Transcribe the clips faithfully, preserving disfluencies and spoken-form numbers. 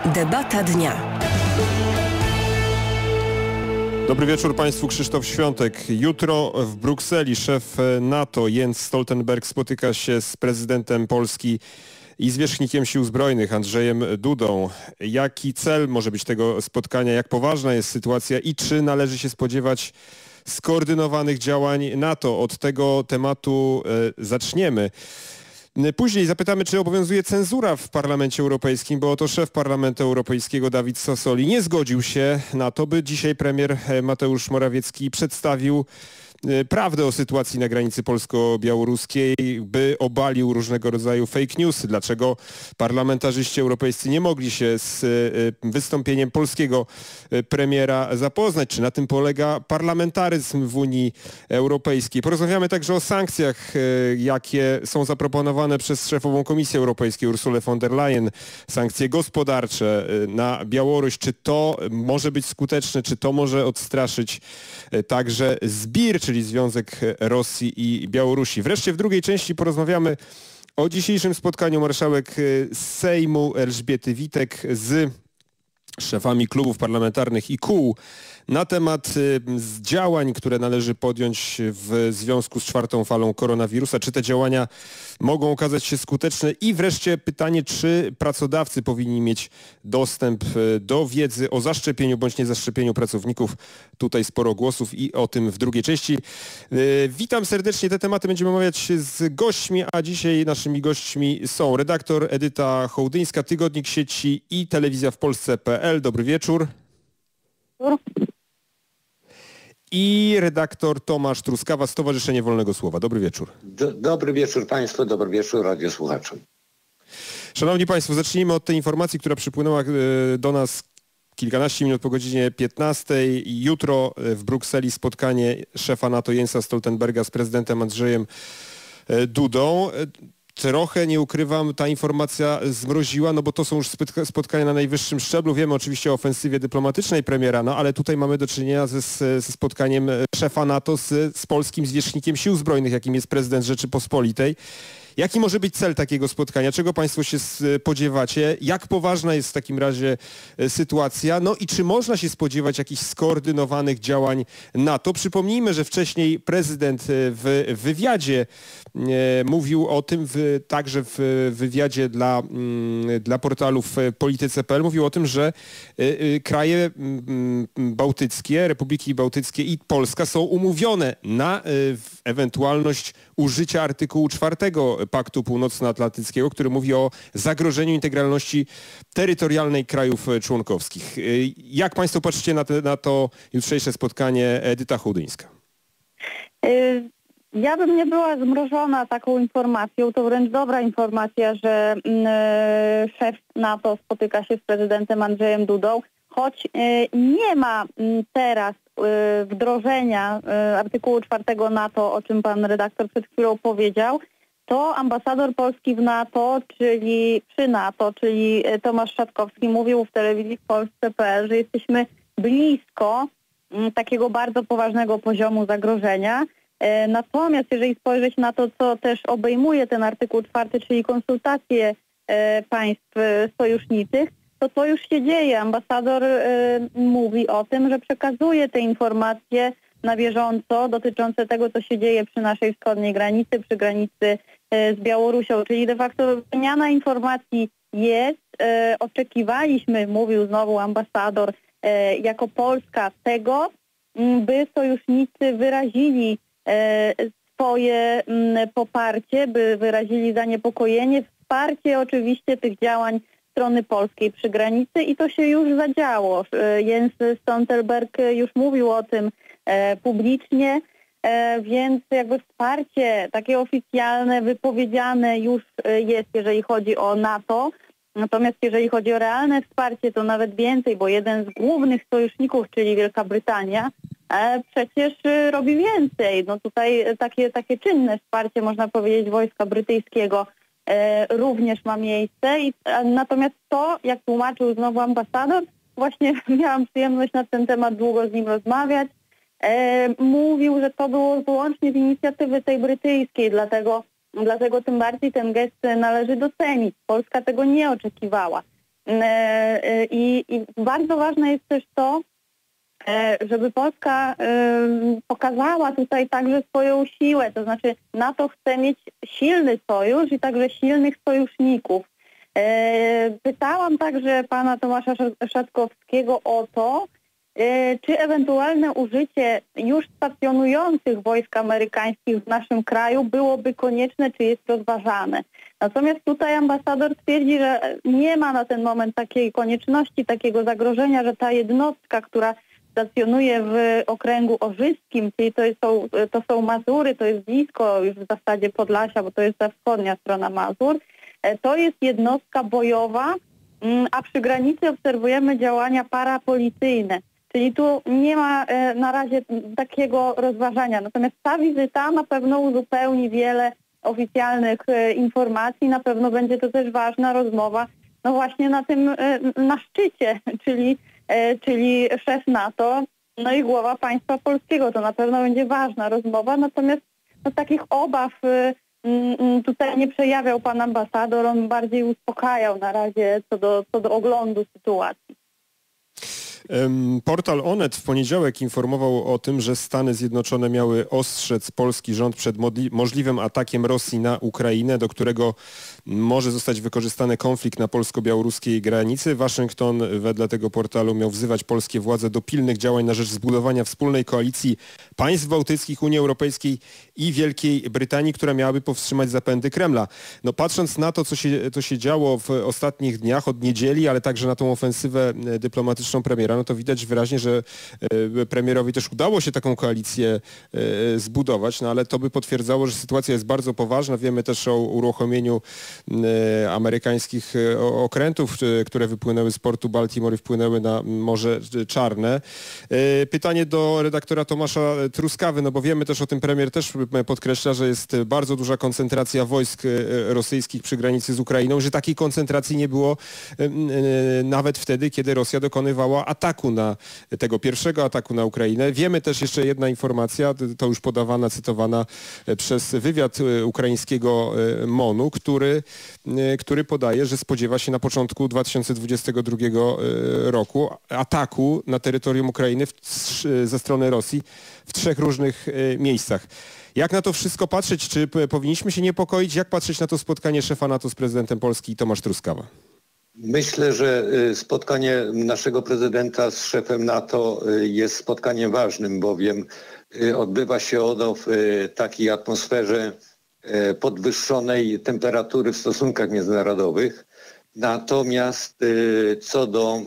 Debata dnia. Dobry wieczór Państwu, Krzysztof Świątek. Jutro w Brukseli szef NATO Jens Stoltenberg spotyka się z prezydentem Polski i zwierzchnikiem Sił Zbrojnych Andrzejem Dudą. Jaki cel może być tego spotkania, jak poważna jest sytuacja i czy należy się spodziewać skoordynowanych działań NATO? Od tego tematu e, zaczniemy. Później zapytamy, czy obowiązuje cenzura w Parlamencie Europejskim, bo oto szef Parlamentu Europejskiego David Sassoli nie zgodził się na to, by dzisiaj premier Mateusz Morawiecki przedstawił prawdę o sytuacji na granicy polsko-białoruskiej, by obalił różnego rodzaju fake newsy. Dlaczego parlamentarzyści europejscy nie mogli się z wystąpieniem polskiego premiera zapoznać? Czy na tym polega parlamentaryzm w Unii Europejskiej? Porozmawiamy także o sankcjach, jakie są zaproponowane przez szefową Komisji Europejskiej Ursulę von der Leyen. Sankcje gospodarcze na Białoruś. Czy to może być skuteczne? Czy to może odstraszyć także zbir, czyli Związek Rosji i Białorusi? Wreszcie w drugiej części porozmawiamy o dzisiejszym spotkaniu marszałek Sejmu Elżbiety Witek z szefami klubów parlamentarnych i kół na temat działań, które należy podjąć w związku z czwartą falą koronawirusa. Czy te działania mogą okazać się skuteczne? I wreszcie pytanie, czy pracodawcy powinni mieć dostęp do wiedzy o zaszczepieniu bądź niezaszczepieniu pracowników. Tutaj sporo głosów i o tym w drugiej części. Witam serdecznie. Te tematy będziemy omawiać z gośćmi, a dzisiaj naszymi gośćmi są redaktor Edyta Hołdyńska, Tygodnik Sieci i Telewizja w Polsce kropka pe el. Dobry wieczór. I redaktor Tomasz Truskawa, Stowarzyszenie Wolnego Słowa. Dobry wieczór. Do, dobry wieczór Państwu, dobry wieczór radiosłuchaczom. Szanowni Państwo, zacznijmy od tej informacji, która przypłynęła do nas kilkanaście minut po godzinie piętnastej. Jutro w Brukseli spotkanie szefa NATO Jensa Stoltenberga z prezydentem Andrzejem Dudą. Trochę, nie ukrywam, ta informacja zmroziła, no bo to są już spotkania na najwyższym szczeblu. Wiemy oczywiście o ofensywie dyplomatycznej premiera, no ale tutaj mamy do czynienia ze, ze spotkaniem szefa NATO z, z polskim zwierzchnikiem Sił Zbrojnych, jakim jest prezydent Rzeczypospolitej. Jaki może być cel takiego spotkania? Czego Państwo się spodziewacie? Jak poważna jest w takim razie sytuacja? No i czy można się spodziewać jakichś skoordynowanych działań NATO? Przypomnijmy, że wcześniej prezydent w wywiadzie e, mówił o tym, w, także w wywiadzie dla, m, dla portalu w polityce kropka pe el, mówił o tym, że e, kraje m, bałtyckie, Republiki Bałtyckie i Polska są umówione na e, ewentualność użycia artykułu czwartego Paktu Północnoatlantyckiego, który mówi o zagrożeniu integralności terytorialnej krajów członkowskich. Jak Państwo patrzycie na, te, na to jutrzejsze spotkanie? Edyta Hołdyńska. Ja bym nie była zmrożona taką informacją. To wręcz dobra informacja, że szef NATO spotyka się z prezydentem Andrzejem Dudą, choć nie ma teraz wdrożenia artykułu czwartego NATO, o czym pan redaktor przed chwilą powiedział, to ambasador Polski w NATO, czyli przy NATO, czyli Tomasz Szatkowski, mówił w telewizji w Polsce kropka pe el, że jesteśmy blisko takiego bardzo poważnego poziomu zagrożenia. Natomiast jeżeli spojrzeć na to, co też obejmuje ten artykuł czwarty, czyli konsultacje państw sojuszniczych, to co już się dzieje. Ambasador mówi o tym, że przekazuje te informacje na bieżąco dotyczące tego, co się dzieje przy naszej wschodniej granicy, przy granicy z Białorusią. Czyli de facto wymiana informacji jest. Oczekiwaliśmy, mówił znowu ambasador, jako Polska tego, by sojusznicy wyrazili swoje poparcie, by wyrazili zaniepokojenie, wsparcie oczywiście tych działań strony polskiej przy granicy i to się już zadziało. Jens Stoltenberg już mówił o tym publicznie, więc jakby wsparcie takie oficjalne, wypowiedziane już jest, jeżeli chodzi o NATO. Natomiast jeżeli chodzi o realne wsparcie, to nawet więcej, bo jeden z głównych sojuszników, czyli Wielka Brytania, przecież robi więcej. No tutaj takie, takie czynne wsparcie, można powiedzieć, wojska brytyjskiego również ma miejsce. I, natomiast to, jak tłumaczył znowu ambasador, właśnie miałam przyjemność na ten temat długo z nim rozmawiać, e, mówił, że to było wyłącznie z inicjatywy tej brytyjskiej, dlatego, dlatego tym bardziej ten gest należy docenić. Polska tego nie oczekiwała. I, i bardzo ważne jest też to, żeby Polska pokazała tutaj także swoją siłę, to znaczy NATO chce mieć silny sojusz i także silnych sojuszników. Pytałam także pana Tomasza Szatkowskiego o to, czy ewentualne użycie już stacjonujących wojsk amerykańskich w naszym kraju byłoby konieczne, czy jest rozważane. Natomiast tutaj ambasador twierdzi, że nie ma na ten moment takiej konieczności, takiego zagrożenia, że ta jednostka, która stacjonuje w okręgu orzyskim, czyli to są, to są Mazury, to jest blisko już w zasadzie Podlasia, bo to jest ta wschodnia strona Mazur, to jest jednostka bojowa, a przy granicy obserwujemy działania parapolicyjne. Czyli tu nie ma na razie takiego rozważania. Natomiast ta wizyta na pewno uzupełni wiele oficjalnych informacji. Na pewno będzie to też ważna rozmowa, no właśnie na tym, na szczycie, czyli, czyli szef NATO, no i głowa państwa polskiego. To na pewno będzie ważna rozmowa. Natomiast no, takich obaw tutaj nie przejawiał pan ambasador. On bardziej uspokajał na razie co do, co do oglądu sytuacji. Portal Onet w poniedziałek informował o tym, że Stany Zjednoczone miały ostrzec polski rząd przed możliwym atakiem Rosji na Ukrainę, do którego może zostać wykorzystany konflikt na polsko-białoruskiej granicy. Waszyngton wedle tego portalu miał wzywać polskie władze do pilnych działań na rzecz zbudowania wspólnej koalicji państw bałtyckich, Unii Europejskiej i Wielkiej Brytanii, która miałaby powstrzymać zapędy Kremla. No, patrząc na to, co się, co się działo w ostatnich dniach, od niedzieli, ale także na tą ofensywę dyplomatyczną premiera, no to widać wyraźnie, że premierowi też udało się taką koalicję zbudować, no ale to by potwierdzało, że sytuacja jest bardzo poważna. Wiemy też o uruchomieniu amerykańskich okrętów, które wypłynęły z portu Baltimore i wpłynęły na Morze Czarne. Pytanie do redaktora Tomasza Truskawy, no bo wiemy też o tym, premier też podkreśla, że jest bardzo duża koncentracja wojsk rosyjskich przy granicy z Ukrainą, że takiej koncentracji nie było nawet wtedy, kiedy Rosja dokonywała ataku na tego pierwszego ataku na Ukrainę. Wiemy też jeszcze jedna informacja, to już podawana, cytowana przez wywiad ukraińskiego MONU, który, który podaje, że spodziewa się na początku dwa tysiące dwudziestego drugiego roku ataku na terytorium Ukrainy w, ze strony Rosji w trzech różnych miejscach. Jak na to wszystko patrzeć? Czy powinniśmy się niepokoić? Jak patrzeć na to spotkanie szefa NATO z prezydentem Polski Tomasz Truskawa? Myślę, że spotkanie naszego prezydenta z szefem NATO jest spotkaniem ważnym, bowiem odbywa się ono w takiej atmosferze podwyższonej temperatury w stosunkach międzynarodowych. Natomiast co do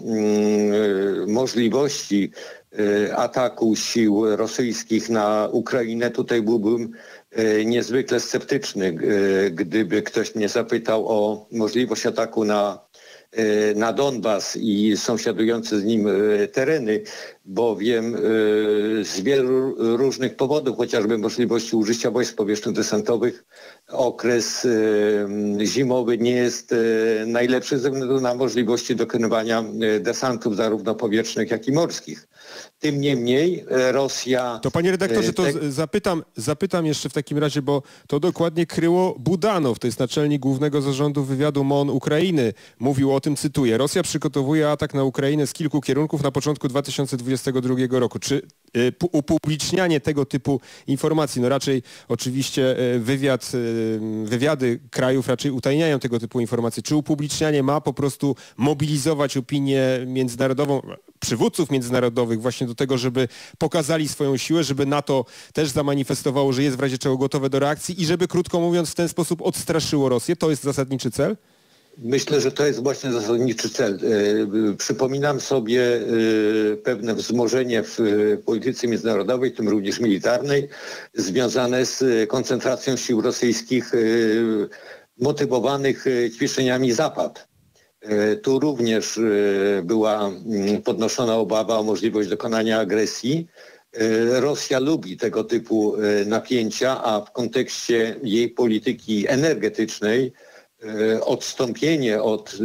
możliwości ataku sił rosyjskich na Ukrainę, tutaj byłbym niezwykle sceptyczny, gdyby ktoś mnie zapytał o możliwość ataku na na Donbas i sąsiadujące z nim tereny, bowiem z wielu różnych powodów, chociażby możliwości użycia wojsk powietrzno-desantowych, okres zimowy nie jest najlepszy ze względu na możliwości dokonywania desantów zarówno powietrznych, jak i morskich. Tym niemniej Rosja... To panie redaktorze, to te... zapytam, zapytam jeszcze w takim razie, bo to dokładnie kryło Budanow, to jest naczelnik Głównego Zarządu Wywiadu MON Ukrainy. Mówił o tym, cytuję, Rosja przygotowuje atak na Ukrainę z kilku kierunków na początku dwa tysiące dwudziestego drugiego roku. Czy y, upublicznianie tego typu informacji, no raczej oczywiście wywiad, y, wywiady krajów raczej utajniają tego typu informacje. Czy upublicznianie ma po prostu mobilizować opinię międzynarodową, przywódców międzynarodowych właśnie do tego, żeby pokazali swoją siłę, żeby NATO też zamanifestowało, że jest w razie czego gotowe do reakcji i żeby, krótko mówiąc, w ten sposób odstraszyło Rosję? To jest zasadniczy cel? Myślę, że to jest właśnie zasadniczy cel. Przypominam sobie pewne wzmożenie w polityce międzynarodowej, w tym również militarnej, związane z koncentracją sił rosyjskich motywowanych ćwiczeniami Zapad. Tu również była podnoszona obawa o możliwość dokonania agresji. Rosja lubi tego typu napięcia, a w kontekście jej polityki energetycznej odstąpienie od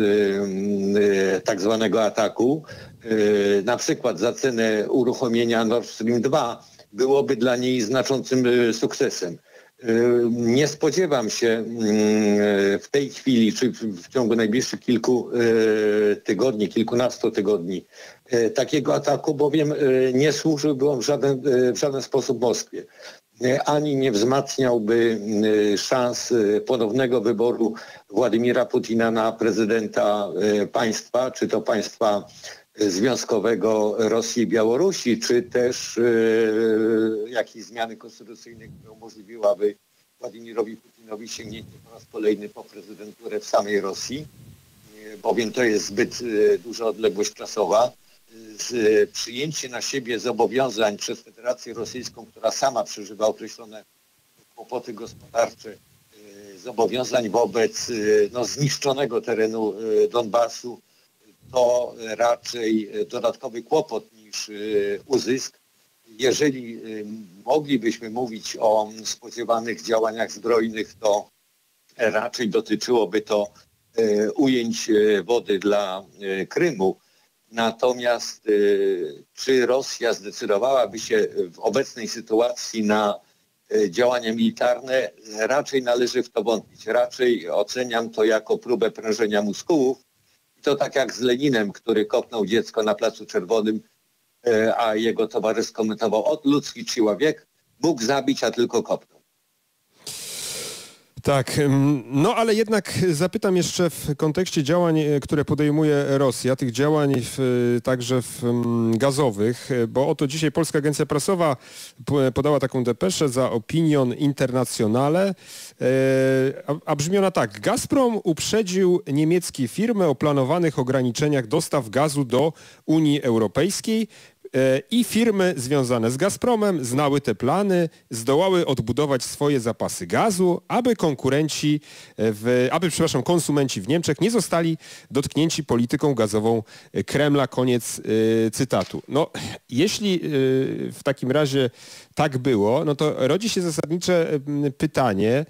tak zwanego ataku, na przykład za cenę uruchomienia Nord Stream dwa, byłoby dla niej znaczącym sukcesem. Nie spodziewam się w tej chwili, czy w ciągu najbliższych kilku tygodni, kilkunastu tygodni takiego ataku, bowiem nie służyłby on w żaden, w żaden sposób Moskwie. Ani nie wzmacniałby szans ponownego wyboru Władimira Putina na prezydenta państwa, czy to państwa związkowego Rosji i Białorusi, czy też e, jakiejś zmiany konstytucyjnej, która umożliwiłaby Władimirowi Putinowi sięgnięcie po raz kolejny po prezydenturę w samej Rosji, e, bowiem to jest zbyt e, duża odległość czasowa. Z, e, przyjęcie na siebie zobowiązań przez Federację Rosyjską, która sama przeżywa określone kłopoty gospodarcze, e, zobowiązań wobec e, no, zniszczonego terenu e, Donbasu, to raczej dodatkowy kłopot niż uzysk. Jeżeli moglibyśmy mówić o spodziewanych działaniach zbrojnych, to raczej dotyczyłoby to ujęć wody dla Krymu. Natomiast czy Rosja zdecydowałaby się w obecnej sytuacji na działania militarne, raczej należy w to wątpić. Raczej oceniam to jako próbę prężenia muskułów. To tak jak z Leninem, który kopnął dziecko na Placu Czerwonym, a jego towarzysz skomentował: od ludzki człowiek mógł zabić, a tylko kopnął. Tak, no ale jednak zapytam jeszcze w kontekście działań, które podejmuje Rosja, tych działań w, także w, gazowych, bo oto dzisiaj Polska Agencja Prasowa podała taką depeszę za Opinion Internationale, a, a brzmi ona tak: Gazprom uprzedził niemieckie firmy o planowanych ograniczeniach dostaw gazu do Unii Europejskiej. I firmy związane z Gazpromem znały te plany, zdołały odbudować swoje zapasy gazu, aby konkurenci, w, aby, przepraszam, konsumenci w Niemczech nie zostali dotknięci polityką gazową Kremla. Koniec y, cytatu. No, jeśli y, w takim razie tak było, no to rodzi się zasadnicze pytanie,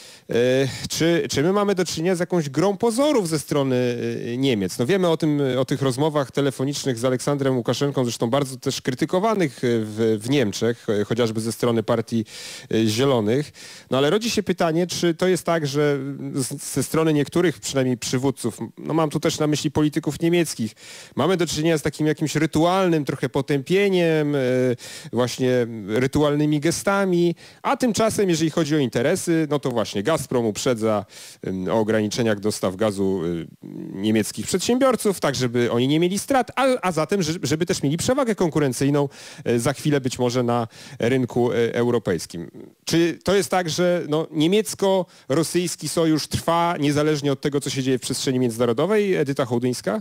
Czy, czy my mamy do czynienia z jakąś grą pozorów ze strony Niemiec? No wiemy o tym, o tych rozmowach telefonicznych z Aleksandrem Łukaszenką, zresztą bardzo też krytykowanych w, w Niemczech, chociażby ze strony Partii Zielonych. No ale rodzi się pytanie, czy to jest tak, że z, ze strony niektórych przynajmniej przywódców, no mam tu też na myśli polityków niemieckich, mamy do czynienia z takim jakimś rytualnym trochę potępieniem, właśnie rytualnymi gestami, a tymczasem, jeżeli chodzi o interesy, no to właśnie Gazprom uprzedza o ograniczeniach dostaw gazu niemieckich przedsiębiorców, tak żeby oni nie mieli strat, a, a zatem żeby też mieli przewagę konkurencyjną za chwilę być może na rynku europejskim. Czy to jest tak, że no, niemiecko-rosyjski sojusz trwa niezależnie od tego, co się dzieje w przestrzeni międzynarodowej? Edyta Hołdyńska?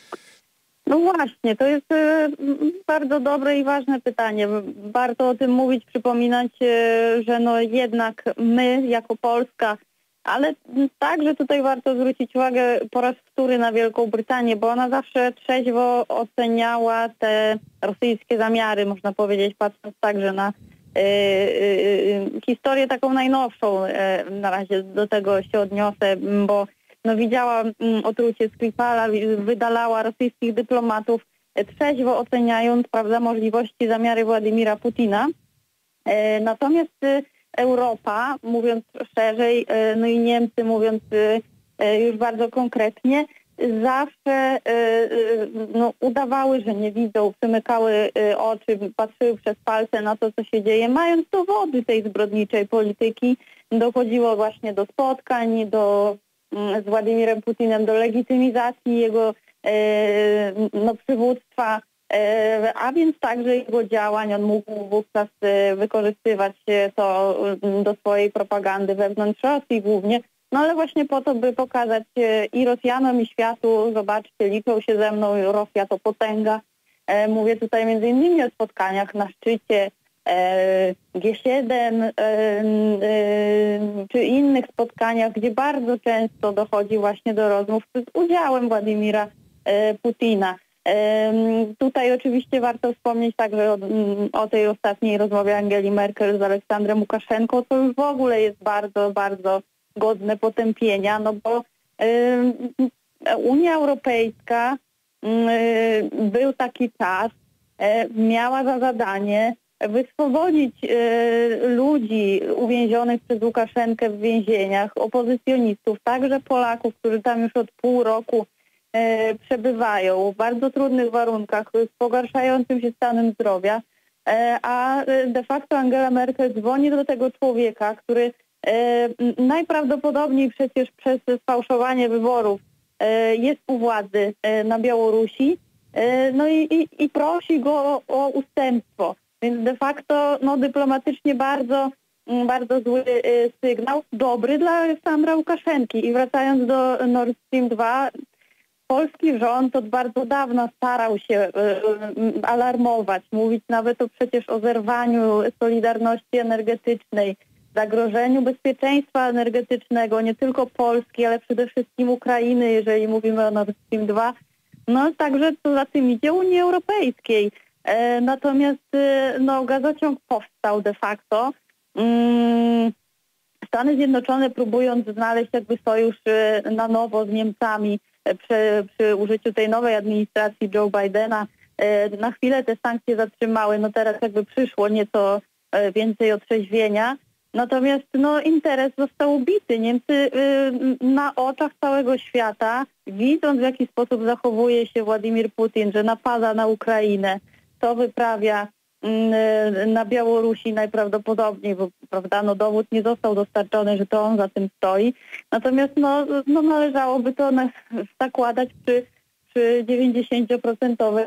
No właśnie, to jest bardzo dobre i ważne pytanie. Warto o tym mówić, przypominać, że no jednak my jako Polska, ale także tutaj warto zwrócić uwagę po raz wtóry na Wielką Brytanię, bo ona zawsze trzeźwo oceniała te rosyjskie zamiary, można powiedzieć, patrząc także na y, y, historię taką najnowszą. Y, na razie do tego się odniosę, bo no widziała mm, otrucie Skripala, wydalała rosyjskich dyplomatów, trzeźwo oceniając, prawda, możliwości, zamiary Władimira Putina. E, natomiast e, Europa, mówiąc szerzej, e, no i Niemcy, mówiąc e, już bardzo konkretnie, zawsze e, e, no, udawały, że nie widzą, przymykały e, oczy, patrzyły przez palce na to, co się dzieje, mając dowody tej zbrodniczej polityki. Dochodziło właśnie do spotkań, do z Władimirem Putinem, do legitymizacji jego e, no, przywództwa, e, a więc także jego działań. On mógł wówczas e, wykorzystywać to do swojej propagandy wewnątrz Rosji głównie, no ale właśnie po to, by pokazać e, i Rosjanom, i światu: zobaczcie, liczą się ze mną, Rosja to potęga. E, mówię tutaj między innymi o spotkaniach na szczycie G siedem czy innych spotkaniach, gdzie bardzo często dochodzi właśnie do rozmów z udziałem Władimira Putina. Tutaj oczywiście warto wspomnieć także o, o tej ostatniej rozmowie Angeli Merkel z Aleksandrem Łukaszenką. To już w ogóle jest bardzo, bardzo godne potępienia, no bo Unia Europejska, był taki czas, miała za zadanie wyswobodzić y, ludzi uwięzionych przez Łukaszenkę w więzieniach, opozycjonistów, także Polaków, którzy tam już od pół roku y, przebywają w bardzo trudnych warunkach, z pogarszającym się stanem zdrowia, y, a de facto Angela Merkel dzwoni do tego człowieka, który y, najprawdopodobniej przecież przez sfałszowanie wyborów y, jest u władzy y, na Białorusi, y, no i, i, i prosi go o, o ustępstwo. Więc de facto no, dyplomatycznie bardzo, bardzo zły y, sygnał, dobry dla Aleksandra Łukaszenki. I wracając do Nord Stream dwa, polski rząd od bardzo dawna starał się y, y, alarmować, mówić nawet o przecież o zerwaniu solidarności energetycznej, zagrożeniu bezpieczeństwa energetycznego, nie tylko Polski, ale przede wszystkim Ukrainy, jeżeli mówimy o Nord Stream dwa. No także co za tym idzie Unii Europejskiej. Natomiast no, gazociąg powstał de facto. Stany Zjednoczone, próbując znaleźć jakby sojusz na nowo z Niemcami przy, przy użyciu tej nowej administracji Joe Bidena, na chwilę te sankcje zatrzymały. No teraz jakby przyszło nieco więcej otrzeźwienia. Natomiast no, interes został ubity. Niemcy na oczach całego świata, widząc w jaki sposób zachowuje się Władimir Putin, że napada na Ukrainę, to wyprawia na Białorusi najprawdopodobniej, bo prawda, no dowód nie został dostarczony, że to on za tym stoi. Natomiast no, no należałoby to na, zakładać przy, przy dziewięćdziesięcioprocentowym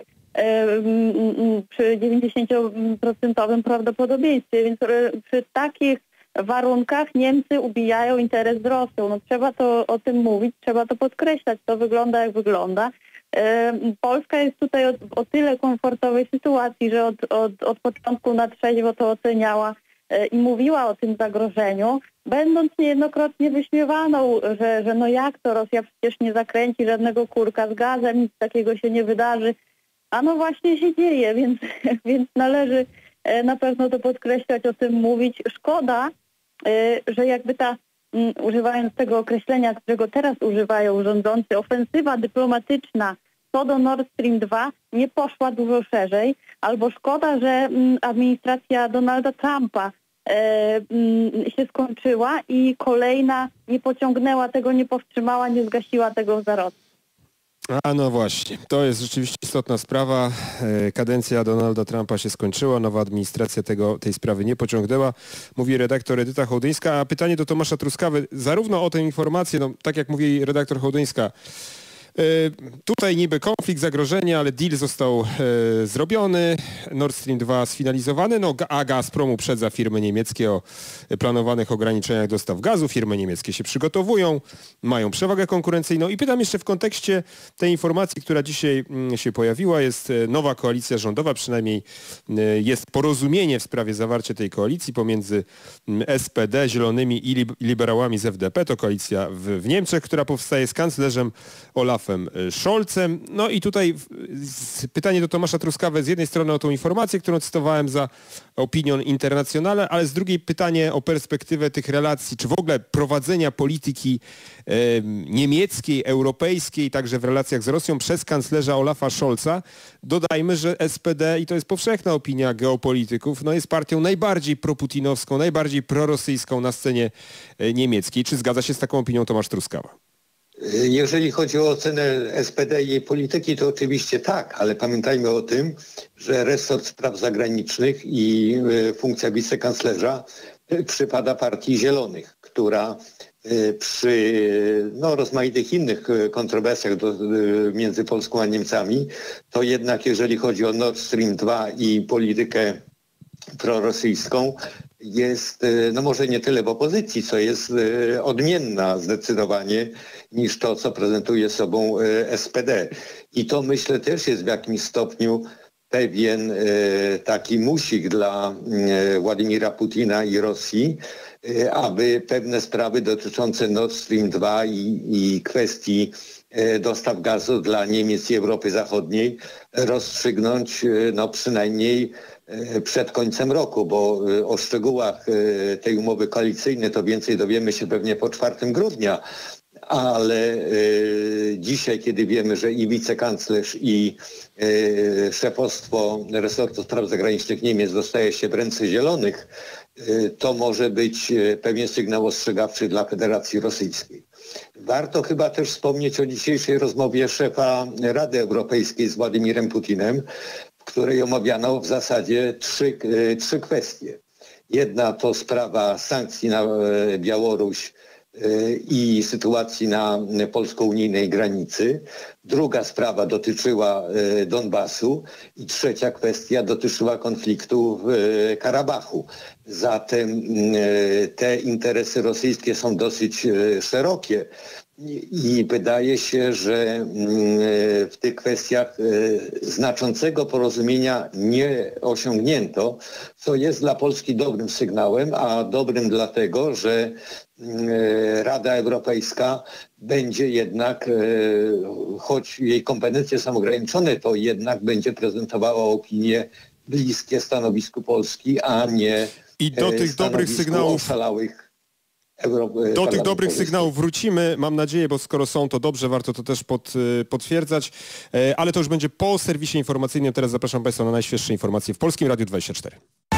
przy dziewięćdziesięcioprocentowym prawdopodobieństwie, więc przy takich warunkach Niemcy ubijają interes z Rosją. No trzeba to o tym mówić, trzeba to podkreślać. To wygląda jak wygląda. Polska jest tutaj o, o tyle komfortowej sytuacji, że od, od, od początku na trzeźwo to oceniała i mówiła o tym zagrożeniu, będąc niejednokrotnie wyśmiewaną, że, że no jak to Rosja przecież nie zakręci żadnego kurka z gazem, nic takiego się nie wydarzy. A no właśnie się dzieje, więc, więc należy na pewno to podkreślać, o tym mówić. Szkoda, że jakby ta, używając tego określenia, którego teraz używają rządzący, ofensywa dyplomatyczna co do Nord Stream dwa nie poszła dużo szerzej, albo szkoda, że administracja Donalda Trumpa się skończyła i kolejna nie pociągnęła tego, nie powstrzymała, nie zgasiła tego w zarodku. A no właśnie, to jest rzeczywiście istotna sprawa. Kadencja Donalda Trumpa się skończyła, nowa administracja tego, tej sprawy nie pociągnęła, mówi redaktor Edyta Hołdyńska. A pytanie do Tomasza Truskawy, zarówno o tę informację, no tak jak mówi redaktor Hołdyńska, tutaj niby konflikt, zagrożenie, ale deal został e, zrobiony, Nord Stream dwa sfinalizowany, no, a Gazprom uprzedza firmy niemieckie o planowanych ograniczeniach dostaw gazu. Firmy niemieckie się przygotowują, mają przewagę konkurencyjną. I pytam jeszcze w kontekście tej informacji, która dzisiaj m, się pojawiła, jest nowa koalicja rządowa, przynajmniej e, jest porozumienie w sprawie zawarcia tej koalicji pomiędzy m, S P D, Zielonymi i lib- liberałami z F D P. To koalicja w, w Niemczech, która powstaje z kanclerzem Olafem Scholzem. No i tutaj pytanie do Tomasza Truskawy, z jednej strony o tą informację, którą cytowałem za Opinion Internationale, ale z drugiej pytanie o perspektywę tych relacji, czy w ogóle prowadzenia polityki e, niemieckiej, europejskiej, także w relacjach z Rosją przez kanclerza Olafa Scholza. Dodajmy, że S P D, i to jest powszechna opinia geopolityków, no jest partią najbardziej proputinowską, najbardziej prorosyjską na scenie niemieckiej. Czy zgadza się z taką opinią Tomasz Truskawa? Jeżeli chodzi o ocenę S P D i jej polityki, to oczywiście tak, ale pamiętajmy o tym, że resort spraw zagranicznych i funkcja wicekanclerza przypada partii Zielonych, która przy no, rozmaitych innych kontrowersjach do, między Polską a Niemcami, to jednak jeżeli chodzi o Nord Stream dwa i politykę prorosyjską, jest no może nie tyle w opozycji, co jest odmienna zdecydowanie niż to, co prezentuje sobą S P D. I to myślę też jest w jakimś stopniu pewien taki musik dla Władimira Putina i Rosji, aby pewne sprawy dotyczące Nord Stream dwa i, i kwestii dostaw gazu dla Niemiec i Europy Zachodniej rozstrzygnąć no przynajmniej przed końcem roku, bo o szczegółach tej umowy koalicyjnej to więcej dowiemy się pewnie po czwartego grudnia, ale y, dzisiaj, kiedy wiemy, że i wicekanclerz, i y, szefostwo resortu spraw zagranicznych Niemiec dostaje się w ręce zielonych, y, to może być y, pewien sygnał ostrzegawczy dla Federacji Rosyjskiej. Warto chyba też wspomnieć o dzisiejszej rozmowie szefa Rady Europejskiej z Władimirem Putinem, w której omawiano w zasadzie trzy, y, trzy kwestie. Jedna to sprawa sankcji na y, Białoruś i sytuacji na polsko-unijnej granicy. Druga sprawa dotyczyła Donbasu i trzecia kwestia dotyczyła konfliktu w Karabachu. Zatem te interesy rosyjskie są dosyć szerokie i wydaje się, że w tych kwestiach znaczącego porozumienia nie osiągnięto, co jest dla Polski dobrym sygnałem, a dobrym dlatego, że Rada Europejska będzie jednak, choć jej kompetencje są ograniczone, to jednak będzie prezentowała opinie bliskie stanowisku Polski, a nie I do tych dobrych sygnałów oszalałych Do tych dobrych sygnałów wrócimy, mam nadzieję, bo skoro są, to dobrze, warto to też pod, potwierdzać, ale to już będzie po serwisie informacyjnym. Teraz zapraszam Państwa na najświeższe informacje w Polskim Radiu dwadzieścia cztery.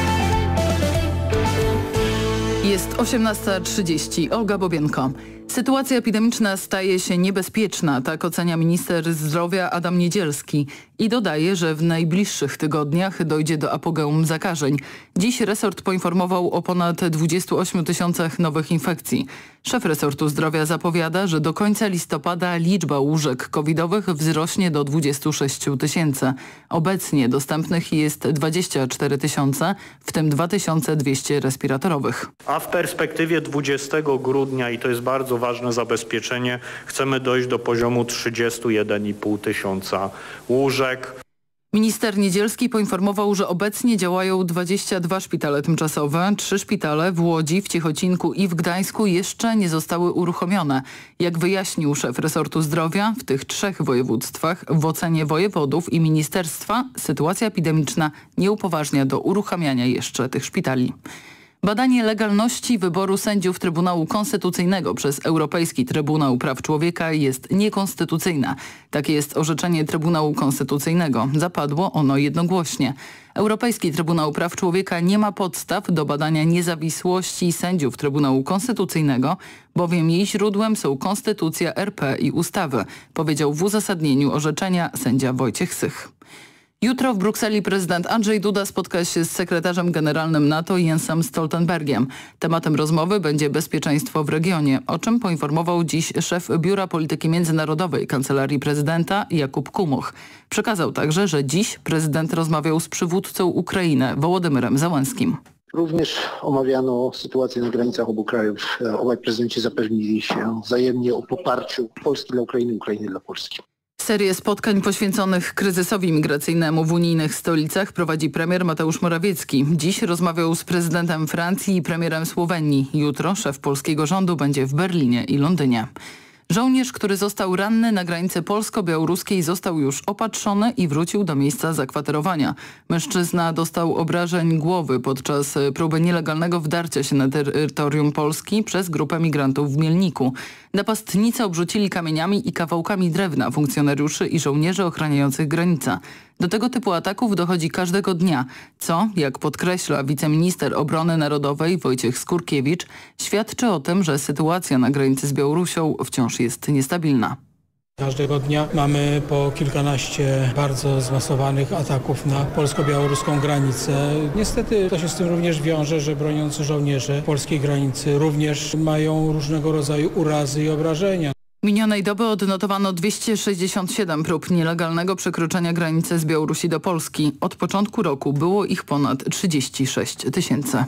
Jest osiemnasta trzydzieści. Olga Bobienko. Sytuacja epidemiczna staje się niebezpieczna, tak ocenia minister zdrowia Adam Niedzielski i dodaje, że w najbliższych tygodniach dojdzie do apogeum zakażeń. Dziś resort poinformował o ponad dwudziestu ośmiu tysiącach nowych infekcji. Szef resortu zdrowia zapowiada, że do końca listopada liczba łóżek covidowych wzrośnie do dwudziestu sześciu tysięcy. Obecnie dostępnych jest dwadzieścia cztery tysiące, w tym dwa tysiące dwieście respiratorowych. A w perspektywie dwudziestego grudnia, i to jest bardzo ważne zabezpieczenie, chcemy dojść do poziomu trzydziestu jeden i pół tysiąca łóżek. Minister Niedzielski poinformował, że obecnie działają dwadzieścia dwa szpitale tymczasowe. Trzy szpitale w Łodzi, w Ciechocinku i w Gdańsku jeszcze nie zostały uruchomione. Jak wyjaśnił szef resortu zdrowia, w tych trzech województwach w ocenie wojewodów i ministerstwa sytuacja epidemiczna nie upoważnia do uruchamiania jeszcze tych szpitali. Badanie legalności wyboru sędziów Trybunału Konstytucyjnego przez Europejski Trybunał Praw Człowieka jest niekonstytucyjne. Takie jest orzeczenie Trybunału Konstytucyjnego. Zapadło ono jednogłośnie. Europejski Trybunał Praw Człowieka nie ma podstaw do badania niezawisłości sędziów Trybunału Konstytucyjnego, bowiem jej źródłem są Konstytucja R P i ustawy, powiedział w uzasadnieniu orzeczenia sędzia Wojciech Sych. Jutro w Brukseli prezydent Andrzej Duda spotka się z sekretarzem generalnym NATO Jensem Stoltenbergiem. Tematem rozmowy będzie bezpieczeństwo w regionie, o czym poinformował dziś szef Biura Polityki Międzynarodowej Kancelarii Prezydenta Jakub Kumuch. Przekazał także, że dziś prezydent rozmawiał z przywódcą Ukrainy Wołodymyrem Zełenskim. Również omawiano sytuację na granicach obu krajów. Obaj prezydenci zapewnili się wzajemnie o poparciu Polski dla Ukrainy, Ukrainy dla Polski. Serię spotkań poświęconych kryzysowi migracyjnemu w unijnych stolicach prowadzi premier Mateusz Morawiecki. Dziś rozmawiał z prezydentem Francji i premierem Słowenii. Jutro szef polskiego rządu będzie w Berlinie i Londynie. Żołnierz, który został ranny na granicy polsko-białoruskiej, został już opatrzony i wrócił do miejsca zakwaterowania. Mężczyzna dostał obrażeń głowy podczas próby nielegalnego wdarcia się na terytorium Polski przez grupę migrantów w Mielniku. Napastnicy obrzucili kamieniami i kawałkami drewna funkcjonariuszy i żołnierzy ochraniających granicę. Do tego typu ataków dochodzi każdego dnia, co, jak podkreśla wiceminister obrony narodowej Wojciech Skurkiewicz, świadczy o tym, że sytuacja na granicy z Białorusią wciąż jest niestabilna. Każdego dnia mamy po kilkanaście bardzo zmasowanych ataków na polsko-białoruską granicę. Niestety to się z tym również wiąże, że broniący żołnierze polskiej granicy również mają różnego rodzaju urazy i obrażenia. Minionej doby odnotowano dwieście sześćdziesiąt siedem prób nielegalnego przekroczenia granicy z Białorusi do Polski. Od początku roku było ich ponad trzydzieści sześć tysięcy.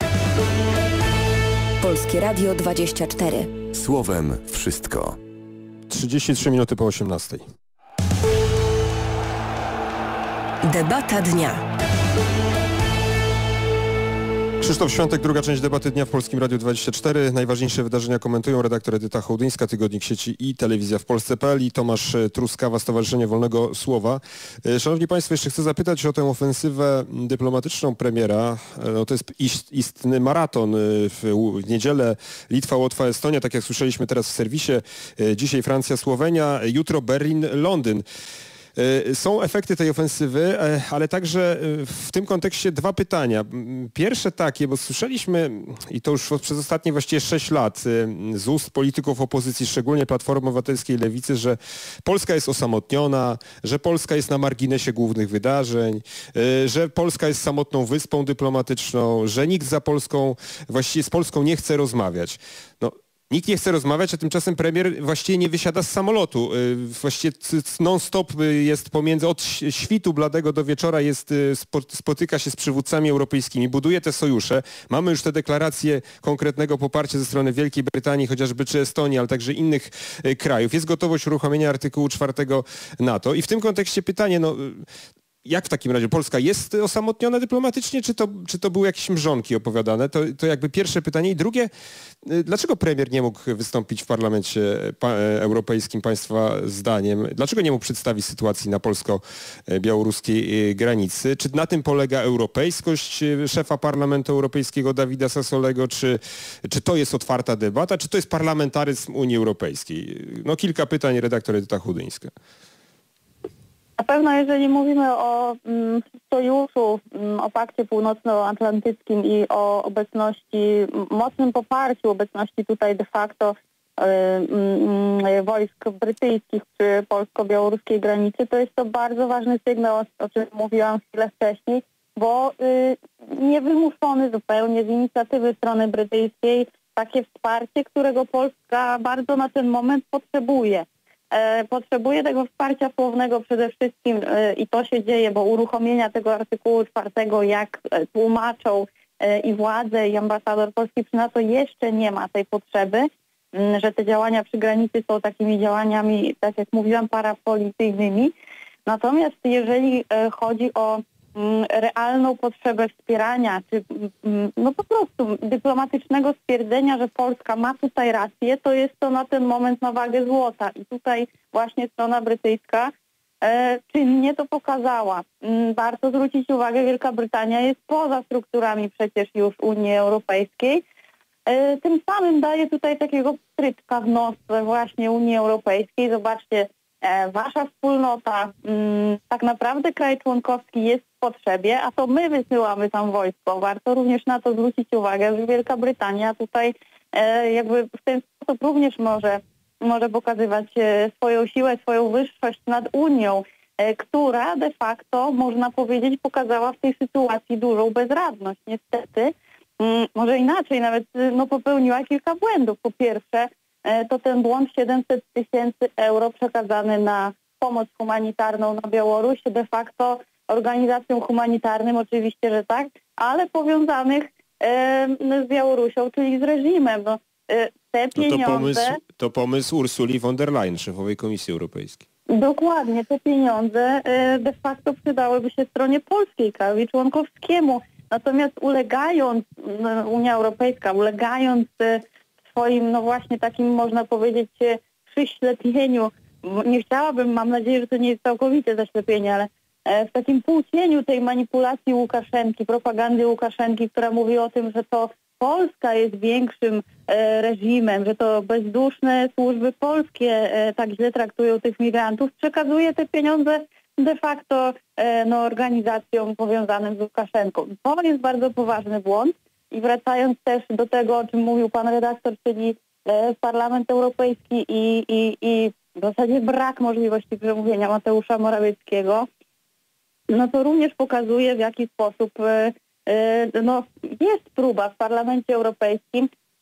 Polskie Radio dwadzieścia cztery. Słowem wszystko. trzydzieści trzy minuty po osiemnastej. Debata dnia. Krzysztof Świątek, druga część debaty dnia w Polskim Radiu dwadzieścia cztery. Najważniejsze wydarzenia komentują redaktor Edyta Hołdyńska, Tygodnik Sieci i Telewizja w Polsce kropka p l i Tomasz Truskawa, Stowarzyszenie Wolnego Słowa. Szanowni Państwo, jeszcze chcę zapytać o tę ofensywę dyplomatyczną premiera. No to jest istny maraton. W niedzielę Litwa, Łotwa, Estonia, tak jak słyszeliśmy teraz w serwisie. Dzisiaj Francja, Słowenia, jutro Berlin, Londyn. Są efekty tej ofensywy, ale także w tym kontekście dwa pytania. Pierwsze takie, bo słyszeliśmy, i to już przez ostatnie właściwie sześć lat, z ust polityków opozycji, szczególnie Platformy Obywatelskiej i Lewicy, że Polska jest osamotniona, że Polska jest na marginesie głównych wydarzeń, że Polska jest samotną wyspą dyplomatyczną, że nikt za Polską, właściwie z Polską nie chce rozmawiać. No, nikt nie chce rozmawiać, a tymczasem premier właściwie nie wysiada z samolotu. Właściwie non-stop jest pomiędzy, od świtu bladego do wieczora jest, spotyka się z przywódcami europejskimi, buduje te sojusze. Mamy już te deklaracje konkretnego poparcia ze strony Wielkiej Brytanii, chociażby czy Estonii, ale także innych krajów. Jest gotowość uruchomienia artykułu czwartego NATO. I w tym kontekście pytanie, no... Jak w takim razie? Polska jest osamotniona dyplomatycznie, czy to, czy to były jakieś mrzonki opowiadane? To, to jakby pierwsze pytanie. I drugie, dlaczego premier nie mógł wystąpić w Parlamencie Europejskim państwa zdaniem? Dlaczego nie mógł przedstawić sytuacji na polsko-białoruskiej granicy? Czy na tym polega europejskość szefa Parlamentu Europejskiego Davida Sassolego? Czy, czy to jest otwarta debata? Czy to jest parlamentaryzm Unii Europejskiej? No kilka pytań, redaktor Edyta Hołdyńska. Na pewno jeżeli mówimy o mm, sojuszu, mm, o Pakcie Północnoatlantyckim i o obecności, mocnym poparciu obecności tutaj de facto y, y, wojsk brytyjskich przy polsko-białoruskiej granicy, to jest to bardzo ważny sygnał, o czym mówiłam chwilę wcześniej, bo y, niewymuszony zupełnie z inicjatywy strony brytyjskiej takie wsparcie, którego Polska bardzo na ten moment potrzebuje. Potrzebuje tego wsparcia słownego przede wszystkim i to się dzieje, bo uruchomienia tego artykułu czwartego, jak tłumaczą i władze, i ambasador Polski przy NATO, jeszcze nie ma tej potrzeby, że te działania przy granicy są takimi działaniami, tak jak mówiłam, parapolicyjnymi. Natomiast jeżeli chodzi o realną potrzebę wspierania, czy no po prostu dyplomatycznego stwierdzenia, że Polska ma tutaj rację, to jest to na ten moment na wagę złota. I tutaj właśnie strona brytyjska e, czynnie to pokazała. Warto zwrócić uwagę, Wielka Brytania jest poza strukturami przecież już Unii Europejskiej. E, tym samym daje tutaj takiego pstryka w nos właśnie Unii Europejskiej. Zobaczcie, E, wasza wspólnota, m, tak naprawdę kraj członkowski jest w potrzebie, a to my wysyłamy tam wojsko. Warto również na to zwrócić uwagę, że Wielka Brytania tutaj e, jakby w ten sposób również może, może pokazywać e, swoją siłę, swoją wyższość nad Unią, e, która de facto, można powiedzieć, pokazała w tej sytuacji dużą bezradność. Niestety, m, może inaczej, nawet no, popełniła kilka błędów. Po pierwsze, to ten błąd siedemset tysięcy euro przekazany na pomoc humanitarną na Białoruś, de facto organizacjom humanitarnym, oczywiście, że tak, ale powiązanych e, z Białorusią, czyli z reżimem. No, e, te pieniądze... No to, pomysł, to pomysł Ursuli von der Leyen, szefowej Komisji Europejskiej. Dokładnie, te pieniądze e, de facto przydałyby się stronie polskiej, krajowi członkowskiemu. Natomiast ulegając, Unia Europejska, ulegając e, swoim, no właśnie takim, można powiedzieć, przyślepieniu, nie chciałabym, mam nadzieję, że to nie jest całkowite zaślepienie, ale w takim półcieniu tej manipulacji Łukaszenki, propagandy Łukaszenki, która mówi o tym, że to Polska jest większym reżimem, że to bezduszne służby polskie tak źle traktują tych migrantów, przekazuje te pieniądze de facto no, organizacjom powiązanym z Łukaszenką. To jest bardzo poważny błąd. I wracając też do tego, o czym mówił pan redaktor, czyli e, Parlament Europejski i, i, i w zasadzie brak możliwości przemówienia Mateusza Morawieckiego, no to również pokazuje, w jaki sposób e, e, no, jest próba w Parlamencie Europejskim e,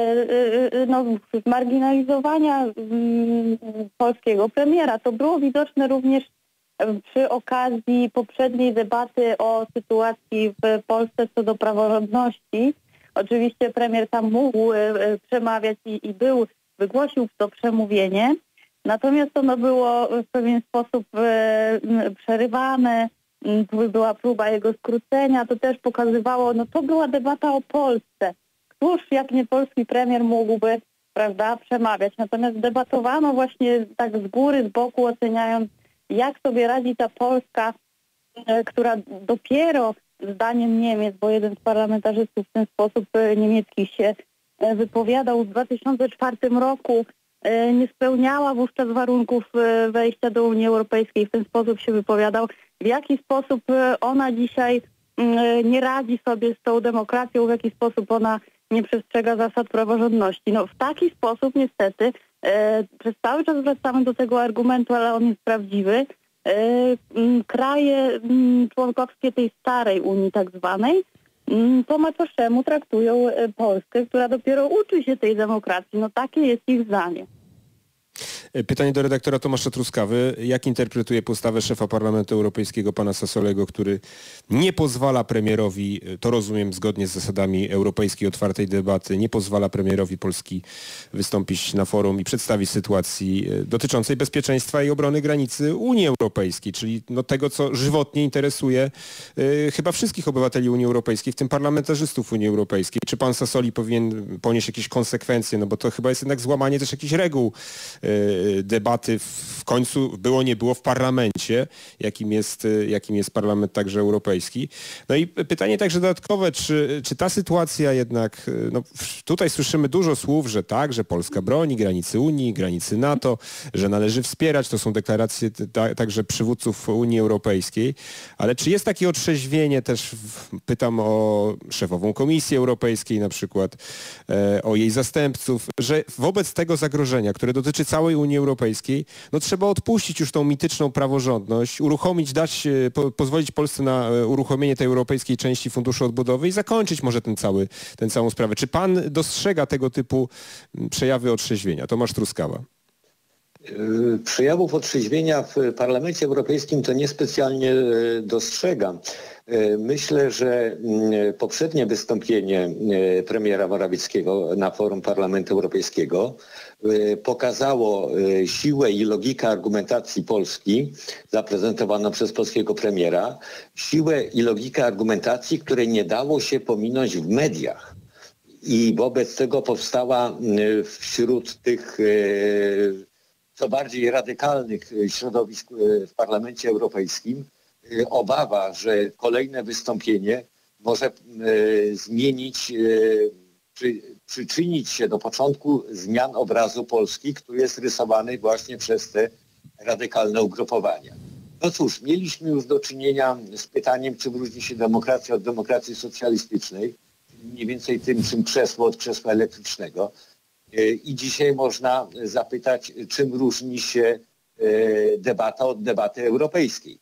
e, no, zmarginalizowania m, polskiego premiera. To było widoczne również przy okazji poprzedniej debaty o sytuacji w Polsce co do praworządności. Oczywiście premier tam mógł przemawiać i, i był, wygłosił to przemówienie, natomiast ono było w pewien sposób przerywane Tu była próba jego skrócenia, to też pokazywało, no to była debata o Polsce. Któż jak nie polski premier mógłby, prawda, przemawiać. Natomiast debatowano właśnie tak z góry, z boku, oceniając, jak sobie radzi ta Polska, która dopiero zdaniem Niemiec, bo jeden z parlamentarzystów w ten sposób niemiecki się wypowiadał w dwa tysiące czwartym roku, nie spełniała wówczas warunków wejścia do Unii Europejskiej, w ten sposób się wypowiadał. W jaki sposób ona dzisiaj nie radzi sobie z tą demokracją, w jaki sposób ona nie przestrzega zasad praworządności. No w taki sposób niestety e, przez cały czas wracamy do tego argumentu, ale on jest prawdziwy. E, m, kraje m, członkowskie tej starej Unii tak zwanej m, po macoszemu traktują e, Polskę, która dopiero uczy się tej demokracji. No takie jest ich zdanie. Pytanie do redaktora Tomasza Truskawy. Jak interpretuje postawę szefa Parlamentu Europejskiego pana Sassolego, który nie pozwala premierowi, to rozumiem zgodnie z zasadami europejskiej otwartej debaty, nie pozwala premierowi Polski wystąpić na forum i przedstawić sytuacji dotyczącej bezpieczeństwa i obrony granicy Unii Europejskiej, czyli no tego, co żywotnie interesuje y, chyba wszystkich obywateli Unii Europejskiej, w tym parlamentarzystów Unii Europejskiej. Czy pan Sassoli powinien ponieść jakieś konsekwencje, no bo to chyba jest jednak złamanie też jakichś reguł y, debaty w końcu było nie było w parlamencie, jakim jest, jakim jest parlament także europejski. No i pytanie także dodatkowe, czy, czy ta sytuacja jednak, no tutaj słyszymy dużo słów, że tak, że Polska broni granicy Unii, granicy NATO, że należy wspierać, to są deklaracje ta, także przywódców Unii Europejskiej, ale czy jest takie otrzeźwienie też, pytam o szefową Komisji Europejskiej na przykład, e, o jej zastępców, że wobec tego zagrożenia, które dotyczy całej Unii Europejskiej, no trzeba odpuścić już tą mityczną praworządność, uruchomić, dać, po, pozwolić Polsce na uruchomienie tej europejskiej części Funduszu Odbudowy i zakończyć może ten cały, tę całą sprawę. Czy pan dostrzega tego typu przejawy otrzeźwienia? Tomasz Truskawa. Przejawów otrzeźwienia w Parlamencie Europejskim to niespecjalnie dostrzegam. Myślę, że poprzednie wystąpienie premiera Morawieckiego na forum Parlamentu Europejskiego pokazało siłę i logikę argumentacji Polski zaprezentowaną przez polskiego premiera, siłę i logikę argumentacji, której nie dało się pominąć w mediach. I wobec tego powstała wśród tych co bardziej radykalnych środowisk w Parlamencie Europejskim obawa, że kolejne wystąpienie może zmienić, przy, przyczynić się do początku zmian obrazu Polski, który jest rysowany właśnie przez te radykalne ugrupowania. No cóż, mieliśmy już do czynienia z pytaniem, czym różni się demokracja od demokracji socjalistycznej, mniej więcej tym, czym krzesło od krzesła elektrycznego. I dzisiaj można zapytać, czym różni się debata od debaty europejskiej.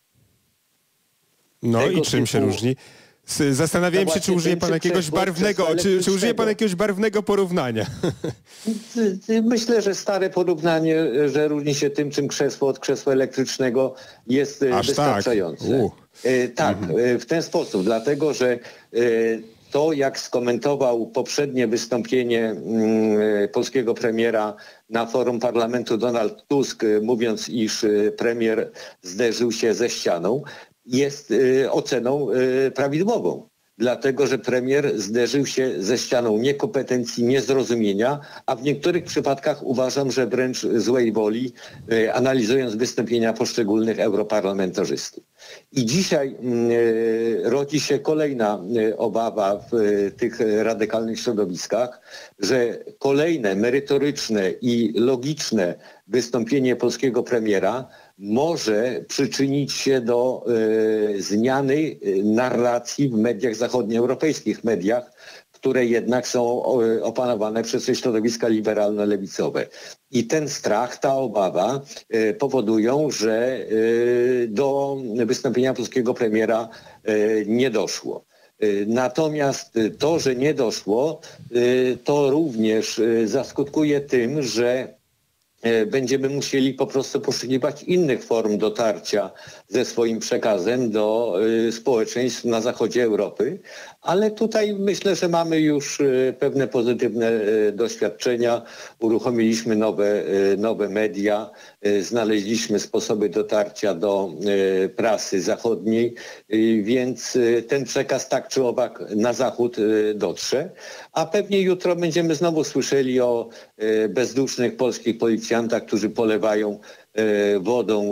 No Tego i czym typu... się różni? Zastanawiałem się, czy użyje pan jakiegoś barwnego, czy, czy użyje pan jakiegoś barwnego porównania. Myślę, że stare porównanie, że różni się tym, czym krzesło od krzesła elektrycznego, jest Aż wystarczające. Tak, U. tak mhm. w ten sposób, dlatego że to, jak skomentował poprzednie wystąpienie polskiego premiera na forum parlamentu Donald Tusk, mówiąc, iż premier zderzył się ze ścianą, jest oceną prawidłową. Dlatego, że premier zderzył się ze ścianą niekompetencji, niezrozumienia, a w niektórych przypadkach uważam, że wręcz złej woli, analizując wystąpienia poszczególnych europarlamentarzystów. I dzisiaj rodzi się kolejna obawa w tych radykalnych środowiskach, że kolejne merytoryczne i logiczne wystąpienie polskiego premiera może przyczynić się do y, zmiany narracji w mediach zachodnioeuropejskich, mediach, które jednak są opanowane przez środowiska liberalno-lewicowe. I ten strach, ta obawa y, powodują, że y, do wystąpienia polskiego premiera y, nie doszło. Natomiast to, że nie doszło, to również zaskutkuje tym, że będziemy musieli po prostu poszukiwać innych form dotarcia ze swoim przekazem do społeczeństw na zachodzie Europy, Ale tutaj myślę, że mamy już pewne pozytywne doświadczenia. Uruchomiliśmy nowe, nowe media, znaleźliśmy sposoby dotarcia do prasy zachodniej, więc ten przekaz tak czy owak na zachód dotrze. A pewnie jutro będziemy znowu słyszeli o bezdusznych polskich policjantach, którzy polewają wodą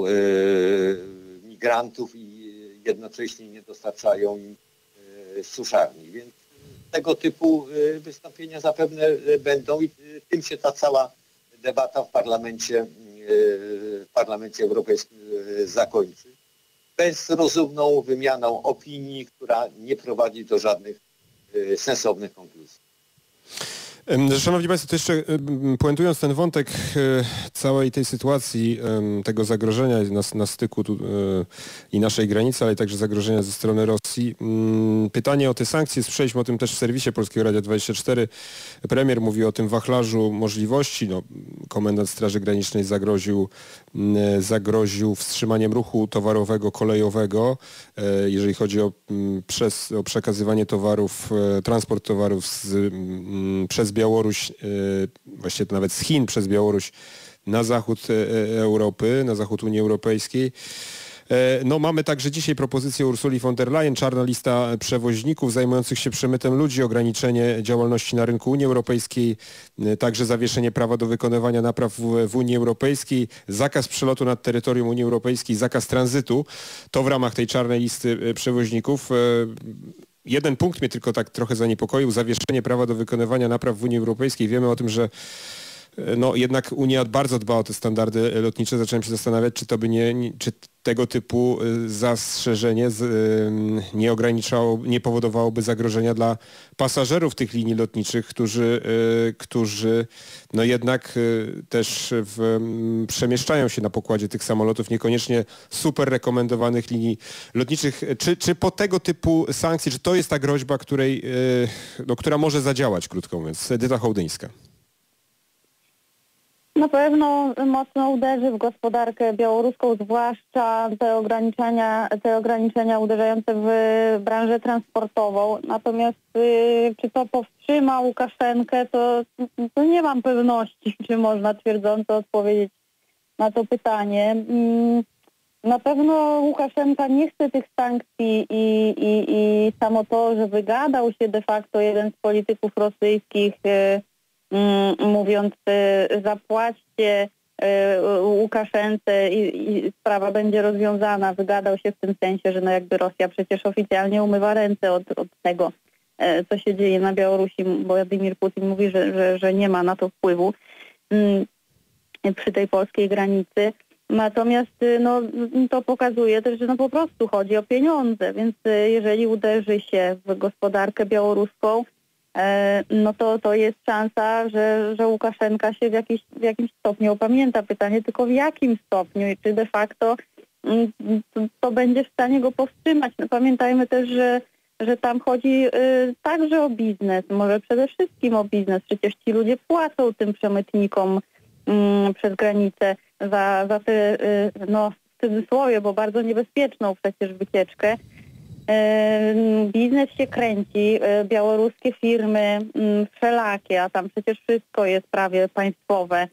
migrantów i jednocześnie nie dostarczają im suszarni, więc tego typu wystąpienia zapewne będą i tym się ta cała debata w parlamencie, w parlamencie europejskim zakończy. Bezrozumną wymianą opinii, która nie prowadzi do żadnych sensownych konkluzji. Szanowni Państwo, to jeszcze puentując ten wątek całej tej sytuacji, tego zagrożenia na, na styku tu, i naszej granicy, ale także zagrożenia ze strony Rosji. Pytanie o te sankcje, słyszeliśmy o tym też w serwisie Polskiego Radia dwadzieścia cztery. Premier mówi o tym wachlarzu możliwości. No, komendant Straży Granicznej zagroził, zagroził wstrzymaniem ruchu towarowego, kolejowego, jeżeli chodzi o, przez, o przekazywanie towarów, transport towarów z, przez Białoruś, właściwie to nawet z Chin przez Białoruś na zachód Europy, na zachód Unii Europejskiej. No, mamy także dzisiaj propozycję Ursuli von der Leyen, czarna lista przewoźników zajmujących się przemytem ludzi, ograniczenie działalności na rynku Unii Europejskiej, także zawieszenie prawa do wykonywania napraw w, w Unii Europejskiej, zakaz przelotu nad terytorium Unii Europejskiej, zakaz tranzytu. To w ramach tej czarnej listy przewoźników. Jeden punkt mnie tylko tak trochę zaniepokoił, zawieszenie prawa do wykonywania napraw w Unii Europejskiej. Wiemy o tym, że no, jednak Unia bardzo dba o te standardy lotnicze. Zacząłem się zastanawiać, czy to by nie, czy tego typu zastrzeżenie nie ograniczało, nie powodowałoby zagrożenia dla pasażerów tych linii lotniczych, którzy, którzy no jednak też w, przemieszczają się na pokładzie tych samolotów, niekoniecznie super rekomendowanych linii lotniczych. Czy, czy po tego typu sankcji, czy to jest ta groźba, której, no, która może zadziałać, krótko mówiąc? Edyta Hołdyńska. Na pewno mocno uderzy w gospodarkę białoruską, zwłaszcza te ograniczenia, te ograniczenia uderzające w branżę transportową. Natomiast y, czy to powstrzyma Łukaszenkę, to, to nie mam pewności, czy można twierdząco odpowiedzieć na to pytanie. Y, na pewno Łukaszenka nie chce tych sankcji i, i, i samo to, że wygadał się de facto jeden z polityków rosyjskich, y, mówiąc, zapłaćcie Łukaszence i, i sprawa będzie rozwiązana. Wygadał się w tym sensie, że no jakby Rosja przecież oficjalnie umywa ręce od, od tego, co się dzieje na Białorusi, bo Władimir Putin mówi, że, że, że nie ma na to wpływu przy tej polskiej granicy. Natomiast no, to pokazuje też, że no po prostu chodzi o pieniądze, więc jeżeli uderzy się w gospodarkę białoruską, no to, to jest szansa, że, że Łukaszenka się w, jakiś, w jakimś stopniu opamięta. Pytanie tylko w jakim stopniu i czy de facto to, to będzie w stanie go powstrzymać. No, pamiętajmy też, że, że tam chodzi y, także o biznes, może przede wszystkim o biznes. Przecież ci ludzie płacą tym przemytnikom y, przez granicę za, za tę, y, no w cudzysłowie, bo bardzo niebezpieczną przecież wycieczkę. Biznes się kręci, białoruskie firmy wszelakie, a tam przecież wszystko jest prawie państwowe,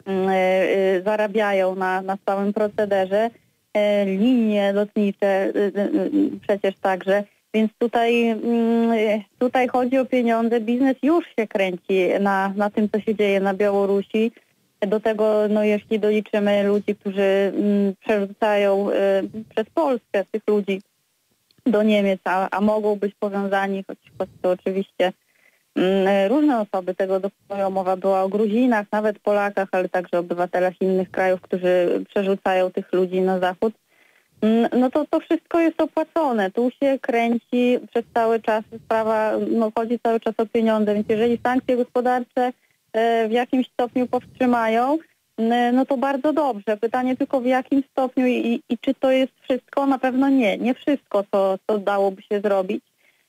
zarabiają na, na całym procederze, linie lotnicze przecież także, więc tutaj, tutaj chodzi o pieniądze, biznes już się kręci na, na tym, co się dzieje na Białorusi. Do tego, no jeśli doliczymy ludzi, którzy przerzucają przez Polskę tych ludzi do Niemiec, a, a mogą być powiązani, choć, choć to oczywiście mm, różne osoby tego dokonują. Mowa była o Gruzinach, nawet Polakach, ale także obywatelach innych krajów, którzy przerzucają tych ludzi na zachód. Mm, no to to wszystko jest opłacone. Tu się kręci przez cały czas sprawa, no chodzi cały czas o pieniądze, więc jeżeli sankcje gospodarcze e, w jakimś stopniu powstrzymają, no to bardzo dobrze. Pytanie tylko w jakim stopniu i, i czy to jest wszystko? Na pewno nie. Nie wszystko, co, co dałoby się zrobić.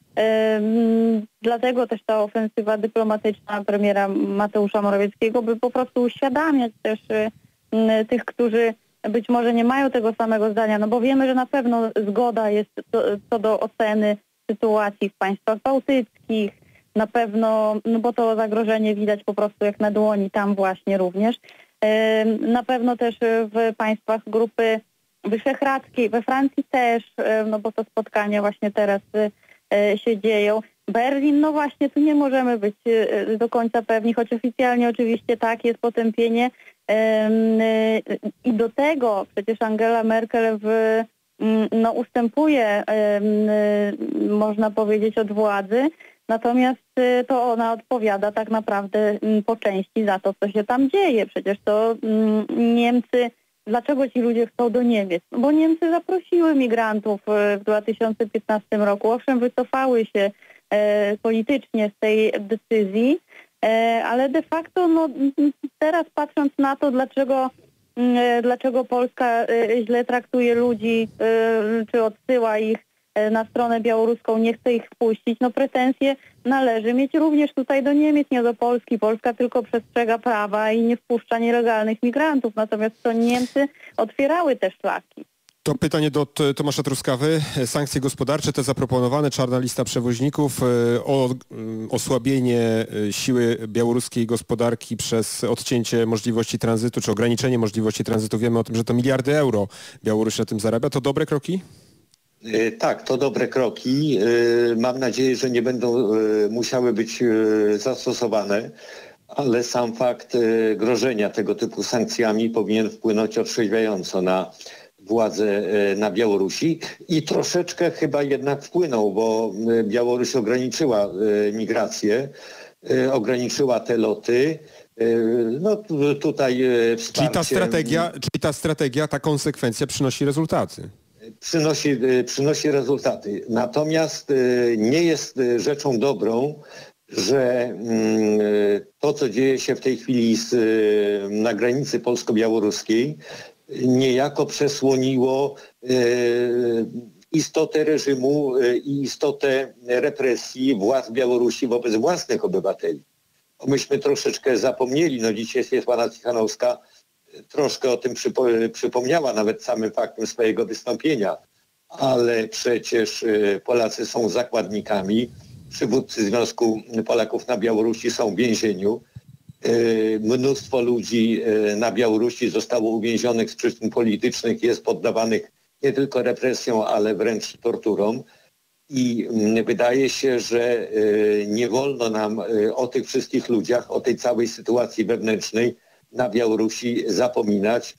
Ym, dlatego też ta ofensywa dyplomatyczna premiera Mateusza Morawieckiego, by po prostu uświadamiać też y, tych, którzy być może nie mają tego samego zdania, no bo wiemy, że na pewno zgoda jest co, co do oceny sytuacji w państwach bałtyckich, na pewno, no bo to zagrożenie widać po prostu jak na dłoni, tam właśnie również. Na pewno też w państwach grupy wyszehradzkiej, we Francji też, no bo to spotkania właśnie teraz się dzieją. Berlin, no właśnie, tu nie możemy być do końca pewni, choć oficjalnie oczywiście tak, jest potępienie. I do tego przecież Angela Merkel w, no, ustępuje, można powiedzieć, od władzy, natomiast to ona odpowiada tak naprawdę po części za to, co się tam dzieje. Przecież to Niemcy, dlaczego ci ludzie chcą do Niemiec? No bo Niemcy zaprosiły migrantów w dwa tysiące piętnastym roku, owszem, wycofały się politycznie z tej decyzji, ale de facto no, teraz patrząc na to, dlaczego, dlaczego Polska źle traktuje ludzi, czy odsyła ich na stronę białoruską, nie chce ich wpuścić, no pretensje należy mieć również tutaj do Niemiec, nie do Polski. Polska tylko przestrzega prawa i nie wpuszcza nielegalnych migrantów, natomiast to Niemcy otwierały te szlaki. To pytanie do Tomasza Truskawy. Sankcje gospodarcze, te zaproponowane, czarna lista przewoźników, o osłabienie siły białoruskiej gospodarki przez odcięcie możliwości tranzytu, czy ograniczenie możliwości tranzytu. Wiemy o tym, że to miliardy euro Białoruś na tym zarabia. To dobre kroki? Tak, to dobre kroki. Mam nadzieję, że nie będą musiały być zastosowane, ale sam fakt grożenia tego typu sankcjami powinien wpłynąć otrzeźwiająco na władze na Białorusi i troszeczkę chyba jednak wpłynął, bo Białoruś ograniczyła migrację, ograniczyła te loty. No tutaj wsparcie... Czyli ta strategia, czyli ta strategia, ta konsekwencja przynosi rezultaty. Przynosi, przynosi rezultaty. Natomiast nie jest rzeczą dobrą, że to, co dzieje się w tej chwili z, na granicy polsko-białoruskiej, niejako przesłoniło istotę reżimu i istotę represji władz Białorusi wobec własnych obywateli. Myśmy troszeczkę zapomnieli, no dzisiaj Swiatłana Cichanowska troszkę o tym przypo- przypomniała nawet samym faktem swojego wystąpienia, ale przecież Polacy są zakładnikami, przywódcy Związku Polaków na Białorusi są w więzieniu, mnóstwo ludzi na Białorusi zostało uwięzionych z przyczyn politycznych, jest poddawanych nie tylko represjom, ale wręcz torturom i wydaje się, że nie wolno nam o tych wszystkich ludziach, o tej całej sytuacji wewnętrznej na Białorusi zapominać,